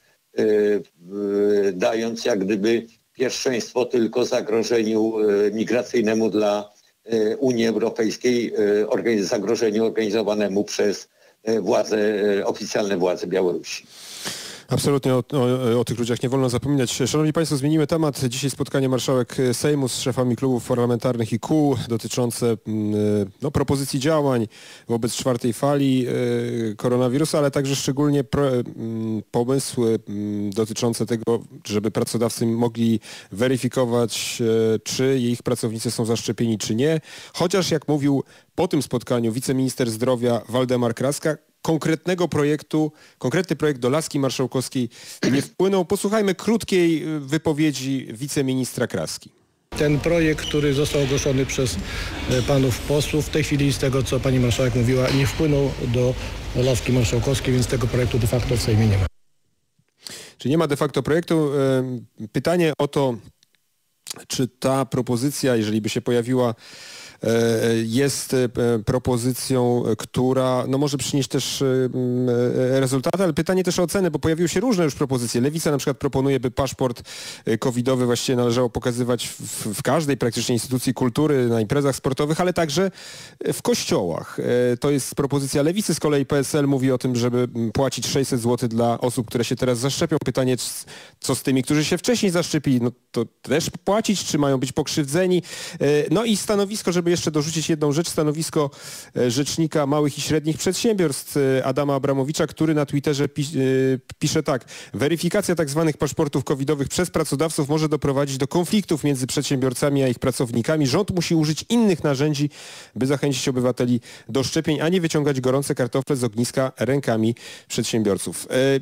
dając jak gdyby pierwszeństwo tylko zagrożeniu migracyjnemu dla Unii Europejskiej, zagrożeniu organizowanemu przez władze, oficjalne władze Białorusi. Absolutnie o, o, o tych ludziach nie wolno zapominać. Szanowni Państwo, zmienimy temat. Dzisiaj spotkanie marszałek Sejmu z szefami klubów parlamentarnych i kół dotyczące no, propozycji działań wobec czwartej fali koronawirusa, ale także szczególnie pro, pomysły dotyczące tego, żeby pracodawcy mogli weryfikować, czy ich pracownicy są zaszczepieni, czy nie. Chociaż, jak mówił po tym spotkaniu wiceminister zdrowia Waldemar Kraska, konkretnego projektu, konkretny projekt do laski marszałkowskiej nie wpłynął. Posłuchajmy krótkiej wypowiedzi wiceministra Kraski. Ten projekt, który został ogłoszony przez panów posłów, w tej chwili z tego, co pani marszałek mówiła, nie wpłynął do laski marszałkowskiej, więc tego projektu de facto w Sejmie nie ma. Czyli nie ma de facto projektu. Pytanie o to, czy ta propozycja, jeżeli by się pojawiła, jest propozycją, która no, może przynieść też rezultaty, ale pytanie też o ocenę, bo pojawiły się różne już propozycje. Lewica na przykład proponuje, by paszport covidowy właściwie należało pokazywać w, w każdej praktycznie instytucji kultury, na imprezach sportowych, ale także w kościołach. To jest propozycja Lewicy, z kolei P S L mówi o tym, żeby płacić sześćset złotych dla osób, które się teraz zaszczepią. Pytanie, co z tymi, którzy się wcześniej zaszczepili, no to też płacić, czy mają być pokrzywdzeni? No i stanowisko, żeby jeszcze dorzucić jedną rzecz, stanowisko rzecznika małych i średnich przedsiębiorstw Adama Abramowicza, który na Twitterze pisze tak. Weryfikacja tak zwanych paszportów covidowych przez pracodawców może doprowadzić do konfliktów między przedsiębiorcami a ich pracownikami. Rząd musi użyć innych narzędzi, by zachęcić obywateli do szczepień, a nie wyciągać gorące kartofle z ogniska rękami przedsiębiorców.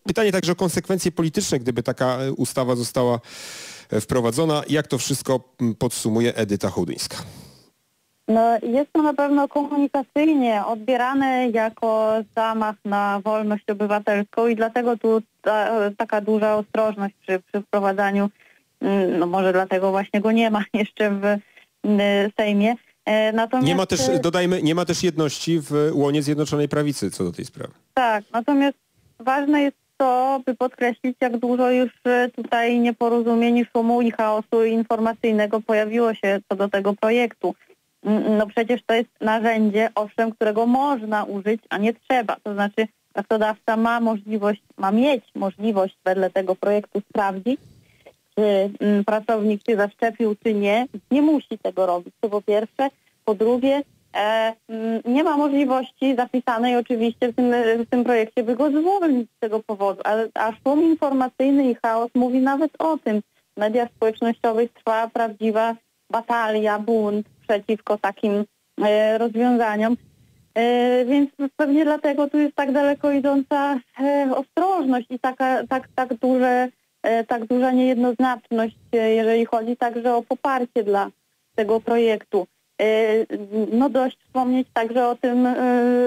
Pytanie także o konsekwencje polityczne, gdyby taka ustawa została wprowadzona. Jak to wszystko podsumuje Edyta Hołdyńska? No, jest to na pewno komunikacyjnie odbierane jako zamach na wolność obywatelską i dlatego tu ta, taka duża ostrożność przy, przy wprowadzaniu, no może dlatego właśnie go nie ma jeszcze w Sejmie. Natomiast, nie ma też, dodajmy, nie ma też jedności w łonie Zjednoczonej Prawicy co do tej sprawy. Tak, natomiast ważne jest to, by podkreślić, jak dużo już tutaj nieporozumień, szumu i chaosu informacyjnego pojawiło się co do tego projektu. No przecież to jest narzędzie, owszem, którego można użyć, a nie trzeba. To znaczy pracodawca ma możliwość, ma mieć możliwość wedle tego projektu sprawdzić, czy pracownik się zaszczepił, czy nie. Nie musi tego robić, to po pierwsze. Po drugie, e, nie ma możliwości zapisanej oczywiście w tym, w tym projekcie, by go zwolnić z tego powodu. Ale a szum informacyjny i chaos mówi nawet o tym. W mediach społecznościowych trwa prawdziwa batalia, bunt przeciwko takim e, rozwiązaniom. E, więc pewnie dlatego tu jest tak daleko idąca e, ostrożność i taka, tak, tak, duże, e, tak duża niejednoznaczność, e, jeżeli chodzi także o poparcie dla tego projektu. E, no dość wspomnieć także o tym, e,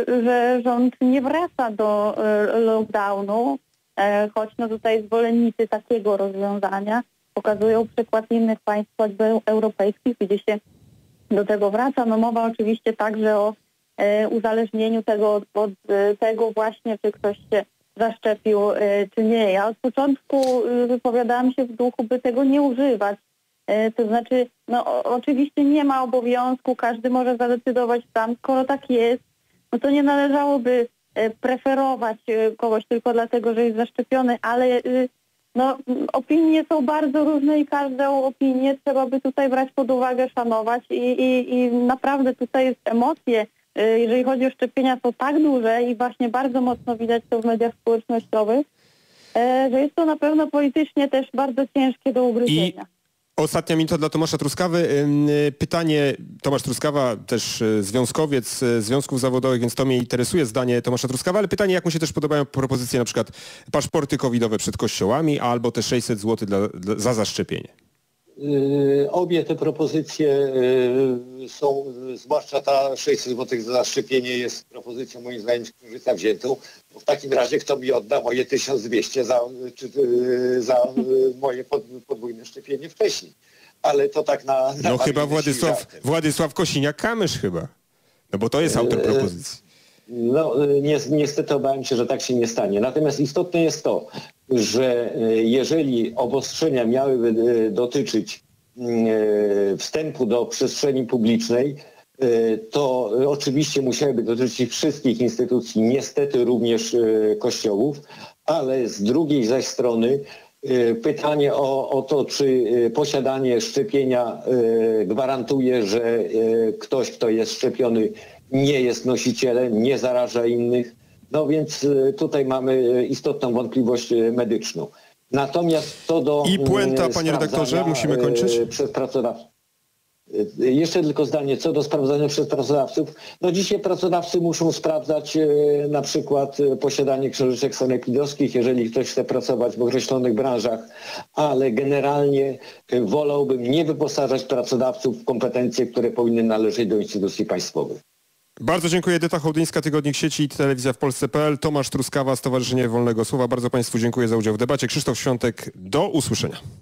że rząd nie wraca do e, lockdownu, e, choć no tutaj zwolennicy takiego rozwiązania pokazują przykład innych państw choćby europejskich, gdzie się do tego wraca. No mowa oczywiście także o e, uzależnieniu tego od, od tego właśnie, czy ktoś się zaszczepił, e, czy nie. Ja od początku e, wypowiadałam się w duchu, by tego nie używać. E, to znaczy, no o, oczywiście nie ma obowiązku, każdy może zadecydować sam. Skoro tak jest, no to nie należałoby e, preferować e, kogoś tylko dlatego, że jest zaszczepiony, ale e, no, opinie są bardzo różne i każdą opinię trzeba by tutaj brać pod uwagę, szanować i, i, i naprawdę tutaj jest emocje, jeżeli chodzi o szczepienia, są tak duże i właśnie bardzo mocno widać to w mediach społecznościowych, że jest to na pewno politycznie też bardzo ciężkie do ugryzienia. I... Ostatnia minuta dla Tomasza Truskawy. Pytanie, Tomasz Truskawa, też związkowiec związków zawodowych, więc to mnie interesuje, zdanie Tomasza Truskawa, ale pytanie, jak mu się też podobają propozycje na przykład paszporty covidowe przed kościołami albo te sześćset złotych dla, dla, za zaszczepienie. Obie te propozycje są, zwłaszcza ta sześćset złotych za zaszczepienie jest propozycją moim zdaniem z księżyca wziętą. W takim razie kto mi odda moje tysiąc dwieście za, czy, za moje podwójne szczepienie wcześniej. Ale to tak na... na no chyba Władysław, Władysław Kosiniak-Kamysz chyba. No bo to jest autor propozycji. No ni niestety obawiam się, że tak się nie stanie. Natomiast istotne jest to, że jeżeli obostrzenia miałyby dotyczyć wstępu do przestrzeni publicznej, to oczywiście musiałyby dotyczyć wszystkich instytucji, niestety również kościołów, ale z drugiej zaś strony pytanie o, o to, czy posiadanie szczepienia gwarantuje, że ktoś, kto jest szczepiony, nie jest nosicielem, nie zaraża innych. No więc tutaj mamy istotną wątpliwość medyczną. Natomiast co do... I puenta, panie redaktorze, musimy kończyć. Przez pracodawców. Jeszcze tylko zdanie, co do sprawdzania przez pracodawców. No dzisiaj pracodawcy muszą sprawdzać e, na przykład posiadanie książeczek sanepidowskich, jeżeli ktoś chce pracować w określonych branżach, ale generalnie e, wolałbym nie wyposażać pracodawców w kompetencje, które powinny należeć do instytucji państwowych. Bardzo dziękuję. Edyta Hołdyńska, Tygodnik Sieci i Telewizja w Polsce kropka p l. Tomasz Truskawa, Stowarzyszenie Wolnego Słowa. Bardzo Państwu dziękuję za udział w debacie. Krzysztof Świątek, do usłyszenia.